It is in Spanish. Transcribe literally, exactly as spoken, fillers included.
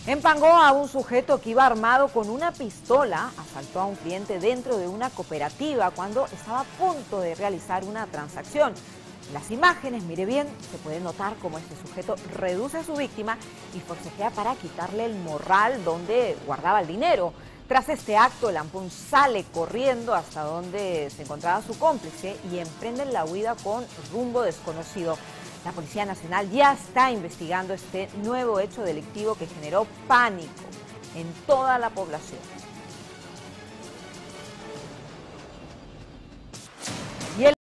En Pangoa, un sujeto que iba armado con una pistola asaltó a un cliente dentro de una cooperativa cuando estaba a punto de realizar una transacción. En las imágenes, mire bien, se puede notar cómo este sujeto reduce a su víctima y forcejea para quitarle el morral donde guardaba el dinero. Tras este acto, el ampón sale corriendo hasta donde se encontraba su cómplice y emprenden la huida con rumbo desconocido. La Policía Nacional ya está investigando este nuevo hecho delictivo que generó pánico en toda la población. Y el